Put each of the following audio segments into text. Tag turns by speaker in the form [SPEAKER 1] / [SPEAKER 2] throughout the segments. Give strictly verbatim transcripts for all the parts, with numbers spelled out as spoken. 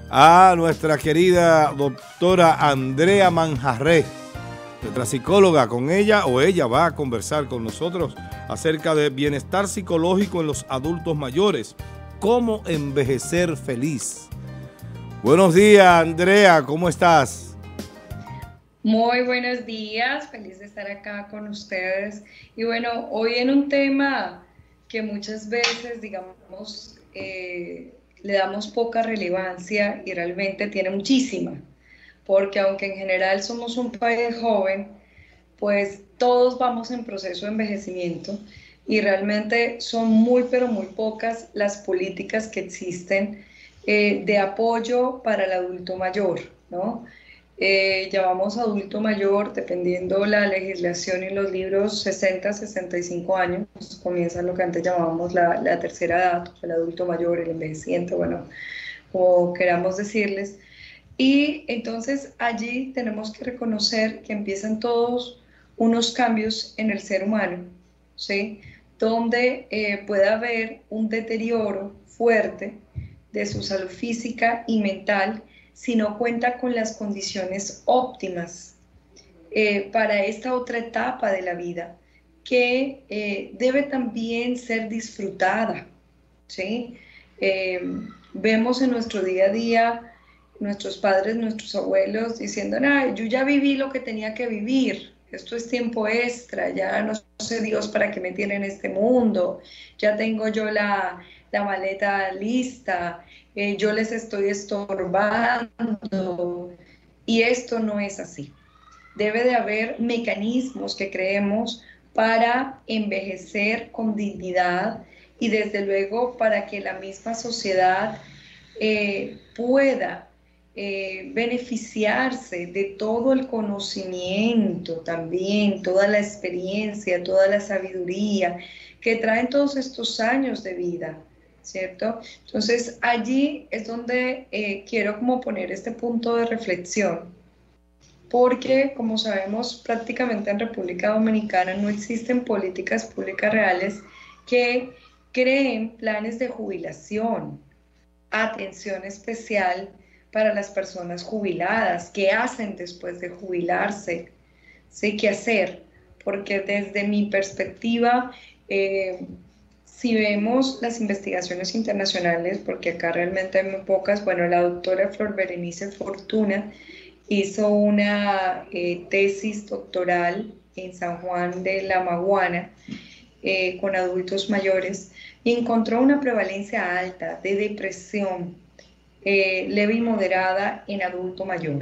[SPEAKER 1] a nuestra querida doctora Andrea Manjarrés, nuestra psicóloga. Con ella o ella va a conversar con nosotros acerca de bienestar psicológico en los adultos mayores, cómo envejecer feliz. Buenos días, Andrea, ¿cómo estás?
[SPEAKER 2] Muy buenos días, feliz de estar acá con ustedes. Y bueno, hoy en un tema que muchas veces, digamos, eh, le damos poca relevancia y realmente tiene muchísima, porque aunque en general somos un país joven, pues todos vamos en proceso de envejecimiento y realmente son muy, pero muy pocas las políticas que existen eh, de apoyo para el adulto mayor, ¿no? Eh, llamamos adulto mayor, dependiendo la legislación y los libros, sesenta, sesenta y cinco años, comienza lo que antes llamábamos la, la tercera edad, el adulto mayor, el envejeciente, bueno, como queramos decirles. Y entonces allí tenemos que reconocer que empiezan todos unos cambios en el ser humano, ¿sí? Donde eh, puede haber un deterioro fuerte de su salud física y mental si no cuenta con las condiciones óptimas eh, para esta otra etapa de la vida que eh, debe también ser disfrutada, ¿sí? Eh, Vemos en nuestro día a día nuestros padres, nuestros abuelos diciendo, nah, yo ya viví lo que tenía que vivir, esto es tiempo extra, ya no sé Dios para qué me tiene en este mundo, ya tengo yo la, la maleta lista, eh, yo les estoy estorbando, y esto no es así. Debe de haber mecanismos que creemos para envejecer con dignidad y desde luego para que la misma sociedad eh, pueda eh, beneficiarse de todo el conocimiento también, toda la experiencia, toda la sabiduría que traen todos estos años de vida, ¿cierto? Entonces allí es donde eh, quiero como poner este punto de reflexión, porque como sabemos prácticamente en República Dominicana no existen políticas públicas reales que creen planes de jubilación, atención especial para las personas jubiladas, qué hacen después de jubilarse, sé qué hacer, porque desde mi perspectiva, eh, si vemos las investigaciones internacionales, porque acá realmente hay muy pocas, bueno, la doctora Flor Berenice Fortuna hizo una eh, tesis doctoral en San Juan de la Maguana eh, con adultos mayores y encontró una prevalencia alta de depresión eh, leve y moderada en adulto mayor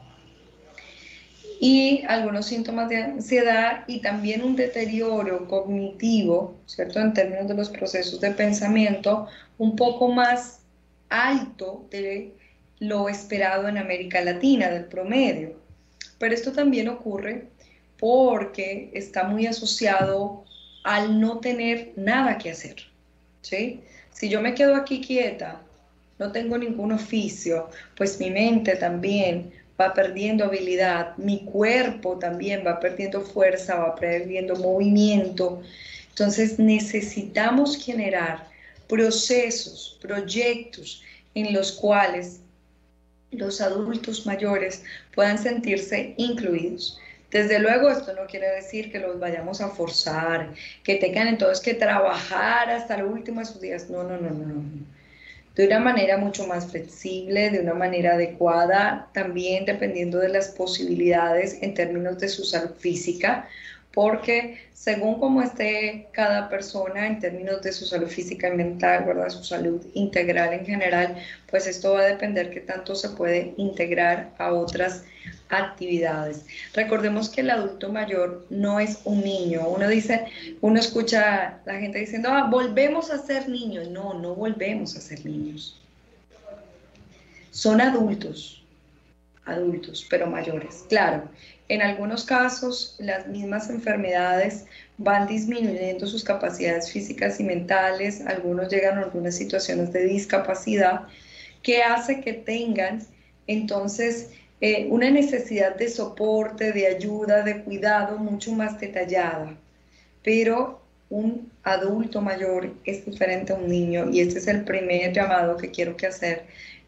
[SPEAKER 2] y algunos síntomas de ansiedad y también un deterioro cognitivo, ¿cierto? En términos de los procesos de pensamiento, un poco más alto de lo esperado en América Latina, del promedio. Pero esto también ocurre porque está muy asociado al no tener nada que hacer, ¿sí? Si yo me quedo aquí quieta, no tengo ningún oficio, pues mi mente también va perdiendo habilidad, mi cuerpo también va perdiendo fuerza, va perdiendo movimiento. Entonces necesitamos generar procesos, proyectos en los cuales los adultos mayores puedan sentirse incluidos. Desde luego, esto no quiere decir que los vayamos a forzar, que tengan entonces que trabajar hasta el último de sus días. No, no, no, no, no. De una manera mucho más flexible, de una manera adecuada, también dependiendo de las posibilidades en términos de su salud física, porque según cómo esté cada persona en términos de su salud física y mental, ¿verdad? Su salud integral en general, pues esto va a depender qué tanto se puede integrar a otras actividades. Recordemos que el adulto mayor no es un niño. Uno dice, uno escucha a la gente diciendo, ah, volvemos a ser niños. No, no volvemos a ser niños. Son adultos, adultos, pero mayores. Claro, en algunos casos las mismas enfermedades van disminuyendo sus capacidades físicas y mentales, algunos llegan a algunas situaciones de discapacidad que hace que tengan entonces eh, una necesidad de soporte, de ayuda, de cuidado mucho más detallada. Pero un adulto mayor es diferente a un niño y este es el primer llamado que quiero que hacer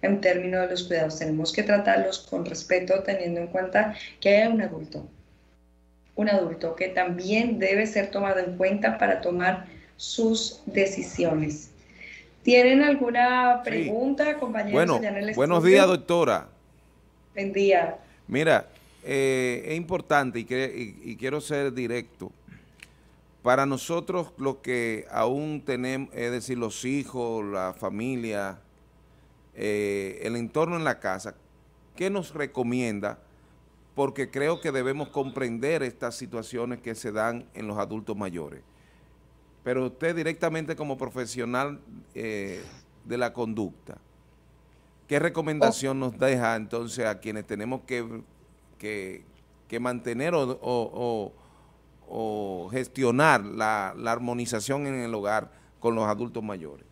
[SPEAKER 2] en términos de los cuidados. Tenemos que tratarlos con respeto, teniendo en cuenta que hay un adulto, un adulto que también debe ser tomado en cuenta para tomar sus decisiones. ¿Tienen alguna pregunta,
[SPEAKER 3] sí.
[SPEAKER 2] compañeros,
[SPEAKER 3] bueno,
[SPEAKER 2] allá en el
[SPEAKER 3] buenos
[SPEAKER 2] estudio?
[SPEAKER 3] días, doctora.
[SPEAKER 2] Buen día.
[SPEAKER 3] Mira, eh, es importante y, que, y, y quiero ser directo. Para nosotros los que aún tenemos, es decir, los hijos, la familia, eh, el entorno en la casa, ¿qué nos recomienda? Porque creo que debemos comprender estas situaciones que se dan en los adultos mayores. Pero usted directamente como profesional eh, de la conducta, ¿qué recomendación nos deja entonces a quienes tenemos que, que, que mantener o, o, o, o gestionar la, la armonización en el hogar con los adultos mayores?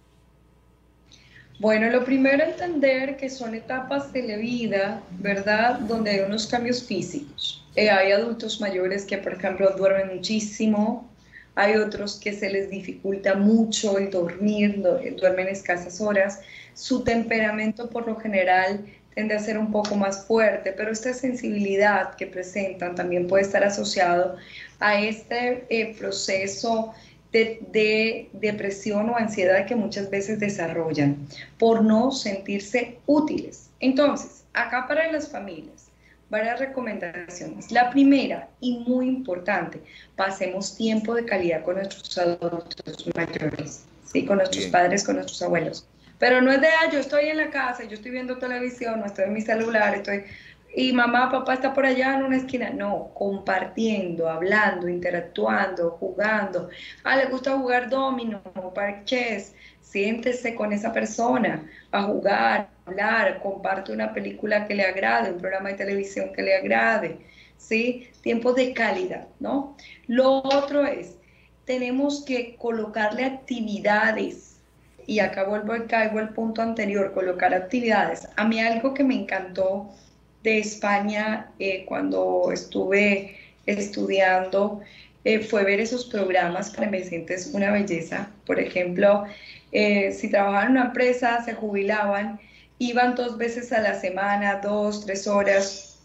[SPEAKER 2] Bueno, lo primero es entender que son etapas de la vida, ¿verdad?, donde hay unos cambios físicos. Eh, hay adultos mayores que, por ejemplo, duermen muchísimo, hay otros que se les dificulta mucho el dormir, duermen escasas horas. Su temperamento por lo general tiende a ser un poco más fuerte, pero esta sensibilidad que presentan también puede estar asociado a este eh, proceso de, de depresión o ansiedad que muchas veces desarrollan por no sentirse útiles. Entonces, acá para las familias, varias recomendaciones. La primera, y muy importante, pasemos tiempo de calidad con nuestros adultos mayores, ¿sí? Con nuestros
[SPEAKER 3] Bien.
[SPEAKER 2] padres, con nuestros abuelos. Pero no es de, ah, yo estoy en la casa, yo estoy viendo televisión, no estoy en mi celular, estoy... y mamá, papá está por allá en una esquina. No, compartiendo, hablando, interactuando, jugando. Ah, le gusta jugar domino, parchés. Siéntese con esa persona a jugar, a hablar, comparte una película que le agrade, un programa de televisión que le agrade, ¿sí? Tiempo de calidad, ¿no? Lo otro es, tenemos que colocarle actividades, y acá vuelvo y caigo al punto anterior, colocar actividades. A mí algo que me encantó de España eh, cuando estuve estudiando eh, fue ver esos programas para envejecientes, una belleza. Por ejemplo, eh, si trabajaban en una empresa, se jubilaban, iban dos veces a la semana, dos, tres horas,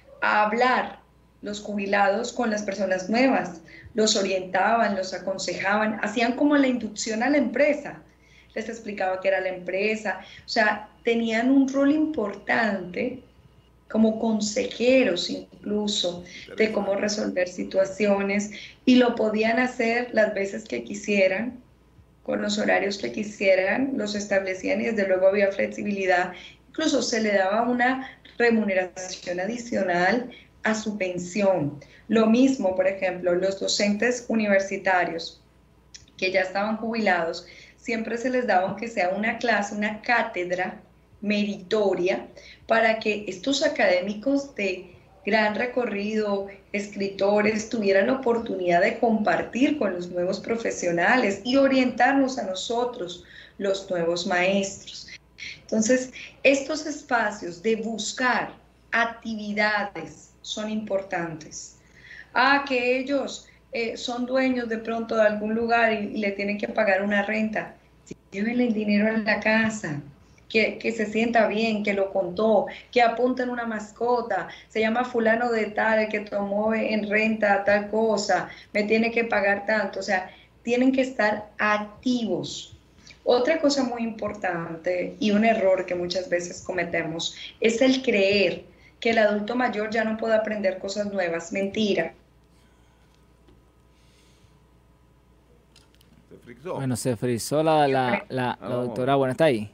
[SPEAKER 2] a hablar los jubilados con las personas nuevas, los orientaban, los aconsejaban, hacían como la inducción a la empresa, les explicaba qué era la empresa, o sea, tenían un rol importante como consejeros incluso, de cómo resolver situaciones, y lo podían hacer las veces que quisieran, con los horarios que quisieran, los establecían y desde luego había flexibilidad, incluso se le daba una remuneración adicional a su pensión. Lo mismo, por ejemplo, los docentes universitarios que ya estaban jubilados, siempre se les daba, aunque sea una clase, una cátedra meritoria, para que estos académicos de gran recorrido, escritores, tuvieran la oportunidad de compartir con los nuevos profesionales y orientarnos a nosotros, los nuevos maestros. Entonces, estos espacios de buscar actividades son importantes. Ah, que ellos eh, son dueños de pronto de algún lugar y, y le tienen que pagar una renta. Llévenle el dinero a la casa. Que, que se sienta bien, que lo contó, que apunten una mascota, se llama fulano de tal, el que tomó en renta tal cosa, me tiene que pagar tanto, o sea, tienen que estar activos. Otra cosa muy importante y un error que muchas veces cometemos es el creer que el adulto mayor ya no puede aprender cosas nuevas. Mentira.
[SPEAKER 3] ¿Se frizó?
[SPEAKER 4] Bueno, se frizó la, la, la, la doctora. Bueno, ¿está ahí?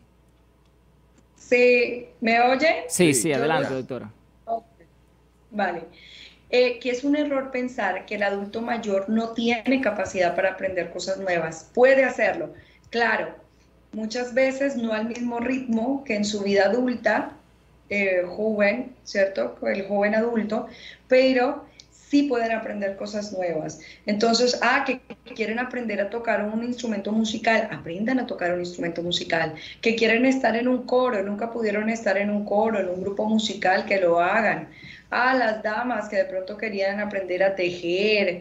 [SPEAKER 2] Sí, ¿me oye?
[SPEAKER 4] Sí, sí,
[SPEAKER 3] Sí,
[SPEAKER 4] adelante,
[SPEAKER 3] ya.
[SPEAKER 4] doctora.
[SPEAKER 2] Okay. Vale. Eh, que es un error pensar que el adulto mayor no tiene capacidad para aprender cosas nuevas. Puede hacerlo, claro, muchas veces no al mismo ritmo que en su vida adulta, eh, joven, ¿cierto? El joven adulto, pero sí pueden aprender cosas nuevas. Entonces, ah, que quieren aprender a tocar un instrumento musical, aprendan a tocar un instrumento musical. Que quieren estar en un coro, nunca pudieron estar en un coro, en un grupo musical, que lo hagan. Ah, las damas que de pronto querían aprender a tejer,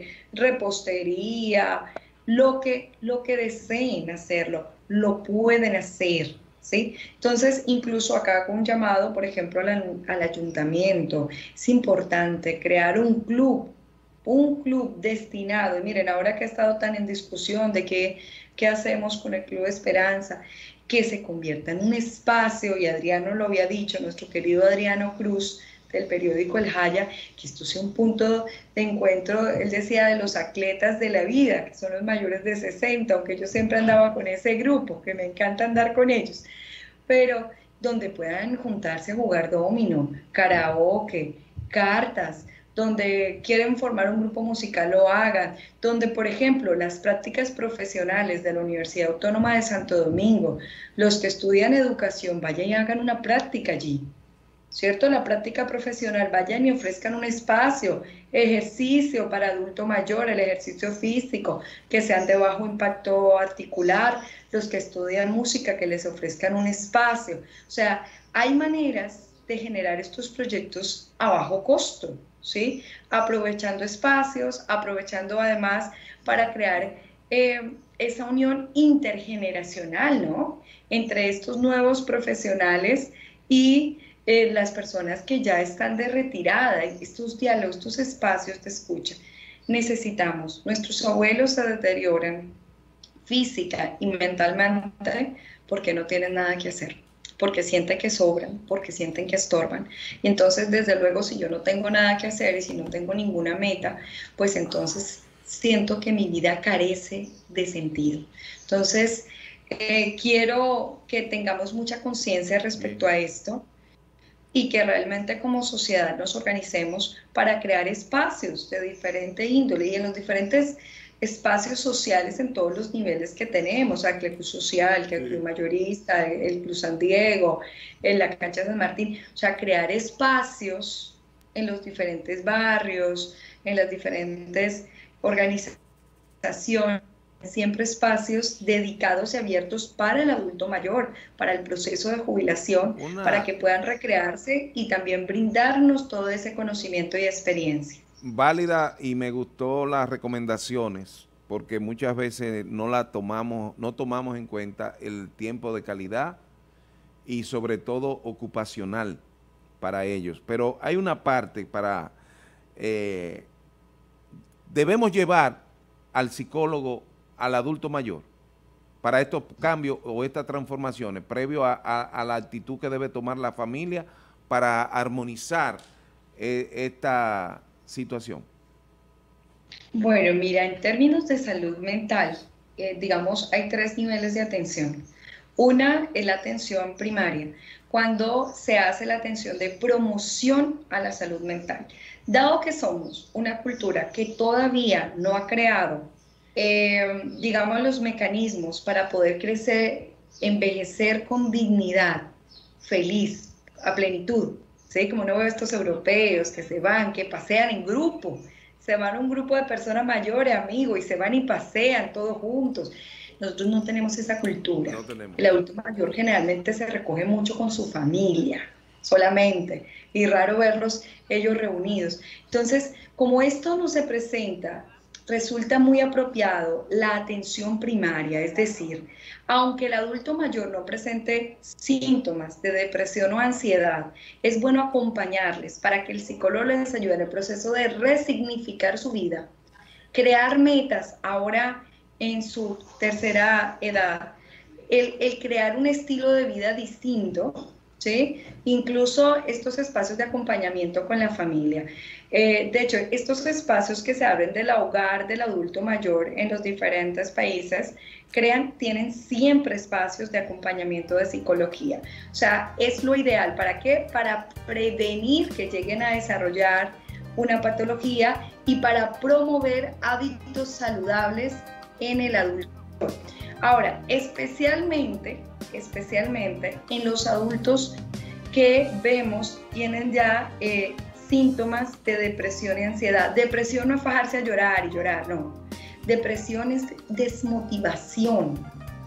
[SPEAKER 2] repostería, lo que, lo que deseen hacerlo, lo pueden hacer, ¿sí? Entonces, incluso acá hago un llamado, por ejemplo, al, al ayuntamiento. Es importante crear un club, un club destinado, y miren, ahora que ha estado tan en discusión de qué, qué hacemos con el Club Esperanza, que se convierta en un espacio, y Adriano lo había dicho, nuestro querido Adriano Cruz, del periódico El Jaya, que esto sea un punto de encuentro, él decía, de los atletas de la vida, que son los mayores de sesenta, aunque yo siempre andaba con ese grupo, que me encanta andar con ellos, pero donde puedan juntarse a jugar dominó, karaoke, cartas, donde quieren formar un grupo musical lo hagan, donde por ejemplo las prácticas profesionales de la Universidad Autónoma de Santo Domingo, los que estudian educación vayan y hagan una práctica allí, ¿cierto? La práctica profesional, vayan y ofrezcan un espacio, ejercicio para adulto mayor, el ejercicio físico, que sean de bajo impacto articular, los que estudian música, que les ofrezcan un espacio. O sea, hay maneras de generar estos proyectos a bajo costo, ¿sí? Aprovechando espacios, aprovechando además para crear eh, esa unión intergeneracional, ¿no? Entre estos nuevos profesionales y Eh, las personas que ya están de retirada, estos diálogos, estos espacios de escucha. Necesitamos, nuestros abuelos se deterioran física y mentalmente porque no tienen nada que hacer, porque sienten que sobran, porque sienten que estorban. Y entonces, desde luego, si yo no tengo nada que hacer y si no tengo ninguna meta, pues entonces siento que mi vida carece de sentido. Entonces, eh, quiero que tengamos mucha conciencia respecto a esto, y que realmente como sociedad nos organicemos para crear espacios de diferente índole y en los diferentes espacios sociales en todos los niveles que tenemos, el Club Social, el Club Mayorista, el Club San Diego, en la Cancha San Martín, o sea, crear espacios en los diferentes barrios, en las diferentes organizaciones, siempre espacios dedicados y abiertos para el adulto mayor, para el proceso de jubilación, Una... para que puedan recrearse y también brindarnos todo ese conocimiento y experiencia.
[SPEAKER 3] Válida, y me gustó las recomendaciones, porque muchas veces no la tomamos, no tomamos en cuenta el tiempo de calidad y sobre todo ocupacional para ellos. Pero hay una parte para, eh, debemos llevar al psicólogo al adulto mayor para estos cambios o estas transformaciones, previo a, a, a la actitud que debe tomar la familia para armonizar eh, esta situación?
[SPEAKER 2] Bueno, mira, en términos de salud mental, eh, digamos, hay tres niveles de atención. Una es la atención primaria, cuando se hace la atención de promoción a la salud mental. Dado que somos una cultura que todavía no ha creado Eh, digamos, los mecanismos para poder crecer, envejecer con dignidad, feliz, a plenitud, ¿sí? Como uno ve estos europeos que se van, que pasean en grupo, se van un grupo de personas mayores, amigos, y se van y pasean todos juntos. Nosotros no tenemos esa cultura. No tenemos. El adulto mayor generalmente se recoge mucho con su familia, solamente, y raro verlos ellos reunidos. Entonces, como esto no se presenta, resulta muy apropiado la atención primaria, es decir, aunque el adulto mayor no presente síntomas de depresión o ansiedad, es bueno acompañarles para que el psicólogo les ayude en el proceso de resignificar su vida, crear metas ahora en su tercera edad, el, el crear un estilo de vida distinto, ¿sí? Incluso estos espacios de acompañamiento con la familia. Eh, de hecho, estos espacios que se abren del hogar del adulto mayor en los diferentes países, crean, tienen siempre espacios de acompañamiento de psicología. O sea, es lo ideal. ¿Para qué? Para prevenir que lleguen a desarrollar una patología y para promover hábitos saludables en el adulto. Ahora, especialmente, especialmente en los adultos que vemos tienen ya eh, síntomas de depresión y ansiedad. Depresión no es fajarse a llorar y llorar, no. Depresión es desmotivación.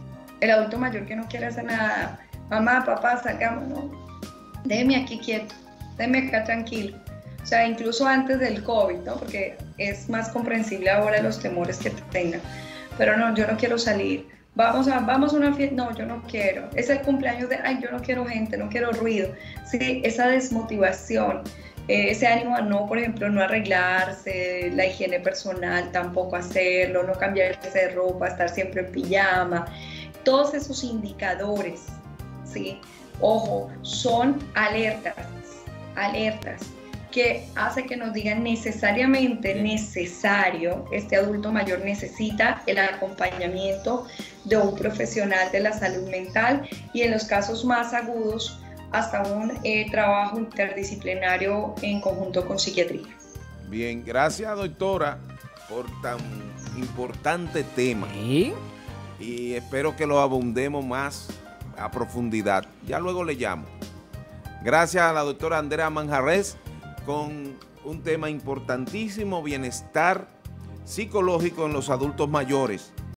[SPEAKER 2] El adulto mayor que no quiere hacer nada, mamá, papá, salgamos, no. Déjeme aquí quieto, déjeme acá tranquilo. O sea, incluso antes del COVID, ¿no? Porque es más comprensible ahora los temores que tengan. Pero no, yo no quiero salir. vamos a, vamos a una fiesta, no, yo no quiero, es el cumpleaños de, ay, yo no quiero gente, no quiero ruido, sí, esa desmotivación, eh, ese ánimo a no, por ejemplo, no arreglarse, la higiene personal, tampoco hacerlo, no cambiarse de ropa, estar siempre en pijama, todos esos indicadores, sí, ojo, son alertas, alertas, que hace que nos digan necesariamente necesario, este adulto mayor necesita el acompañamiento de un profesional de la salud mental y en los casos más agudos hasta un eh, trabajo interdisciplinario en conjunto con psiquiatría.
[SPEAKER 3] Bien, gracias doctora por tan importante tema.
[SPEAKER 4] ¿Sí?
[SPEAKER 3] Y espero que lo abundemos más a profundidad. Ya luego le llamo. Gracias a la doctora Andrea Manjarres con un tema importantísimo, bienestar psicológico en los adultos mayores.